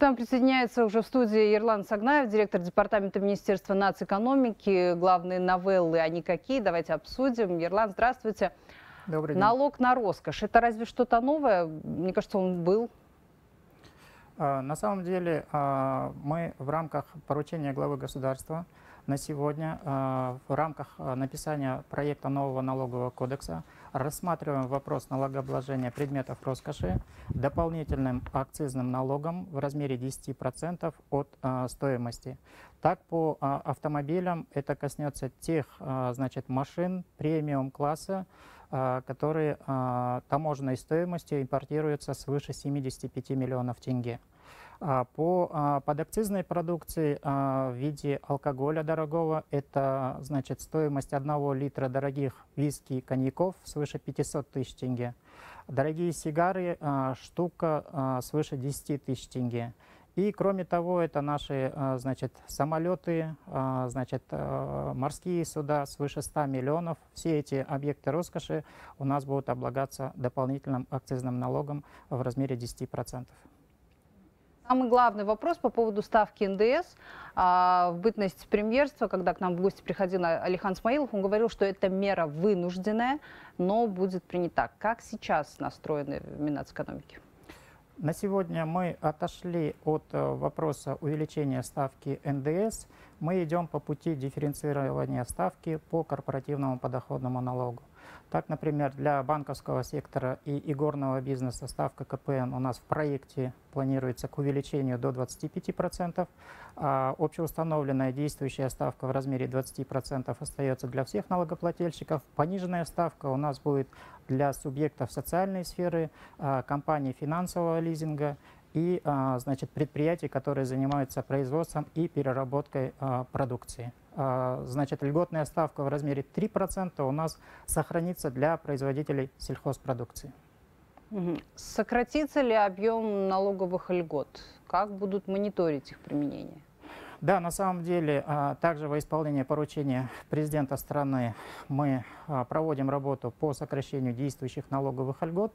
нам присоединяется уже в студии Ерлан Сагнаев, директор департамента Министерства нацэкономики. Главные новеллы, они какие? Давайте обсудим. Ерлан, здравствуйте. Добрый день. Налог на роскошь. Это разве что-то новое? Мне кажется, он был. На самом деле мы в рамках поручения главы государства на сегодня, в рамках написания проекта нового налогового кодекса, рассматриваем вопрос налогообложения предметов роскоши дополнительным акцизным налогом в размере 10% от стоимости. Так, по автомобилям это коснется тех машин премиум-класса, которые таможенной стоимостью импортируются свыше 75 миллионов тенге. По подакцизной продукции в виде алкоголя дорогого это стоимость 1 литра дорогих виски и коньяков свыше 500 тысяч тенге. Дорогие сигары штука свыше 10 тысяч тенге. И кроме того, это наши самолеты, морские суда свыше 100 миллионов. Все эти объекты роскоши у нас будут облагаться дополнительным акцизным налогом в размере 10%. Самый главный вопрос по поводу ставки НДС. В бытность премьерства, когда к нам в гости приходил Алихан Смаилов, он говорил, что это мера вынужденная, но будет принята. Как сейчас настроены в Минэкономики? На сегодня мы отошли от вопроса увеличения ставки НДС. Мы идем по пути дифференцирования ставки по корпоративному подоходному налогу. Так, например, для банковского сектора и игорного бизнеса ставка КПН у нас в проекте планируется к увеличению до 25%. Общеустановленная действующая ставка в размере 20% остается для всех налогоплательщиков. Пониженная ставка у нас будет для субъектов социальной сферы, компаний финансового лизинга и предприятий, которые занимаются производством и переработкой продукции. Льготная ставка в размере 3% у нас сохранится для производителей сельхозпродукции. Сократится ли объем налоговых льгот? Как будут мониторить их применение? Да, на самом деле, также во исполнение поручения президента страны мы проводим работу по сокращению действующих налоговых льгот.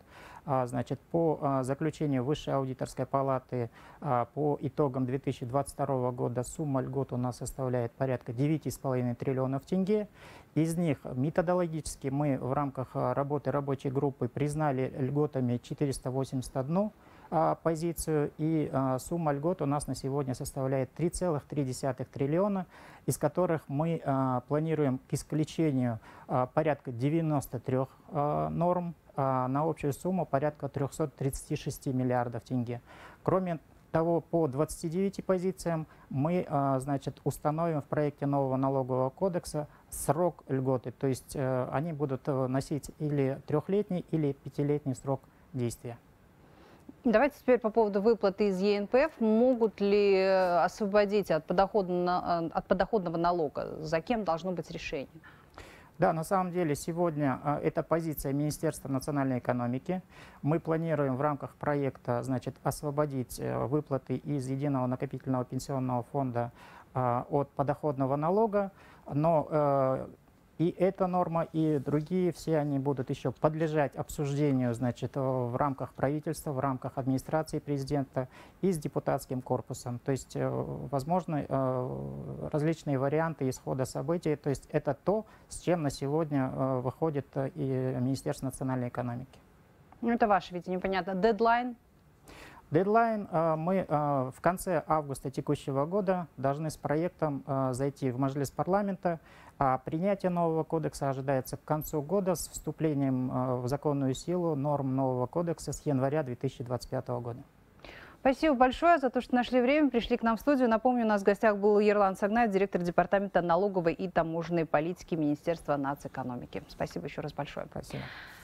По заключению Высшей аудиторской палаты по итогам 2022 года сумма льгот у нас составляет порядка 9,5 триллионов тенге. Из них методологически мы в рамках работы рабочей группы признали льготами 481 позицию, и сумма льгот у нас на сегодня составляет 3,3 триллиона, из которых мы планируем к исключению порядка 93 норм на общую сумму порядка 336 миллиардов тенге. Кроме того, по 29 позициям мы установим в проекте нового налогового кодекса срок льготы, то есть они будут носить или 3-летний, или 5-летний срок действия. Давайте теперь по поводу выплаты из ЕНПФ. Могут ли освободить от подоходного налога? За кем должно быть решение? Да, на самом деле сегодня это позиция Министерства национальной экономики. Мы планируем в рамках проекта освободить выплаты из Единого накопительного пенсионного фонда от подоходного налога, но и эта норма, и другие, все они будут еще подлежать обсуждению в рамках правительства, в рамках администрации президента и с депутатским корпусом. То есть возможны различные варианты исхода событий. То есть это то, с чем на сегодня выходит и Министерство национальной экономики. Это ваше видение, понятно. Дедлайн? Дедлайн мы в конце августа текущего года должны с проектом зайти в Маджлис парламента, а принятие нового кодекса ожидается к концу года с вступлением в законную силу норм нового кодекса с января 2025 года. Спасибо большое за то, что нашли время, пришли к нам в студию. Напомню, у нас в гостях был Ерлан Сагнаев, директор департамента налоговой и таможенной политики Министерства нацэкономики. Спасибо еще раз большое. Спасибо.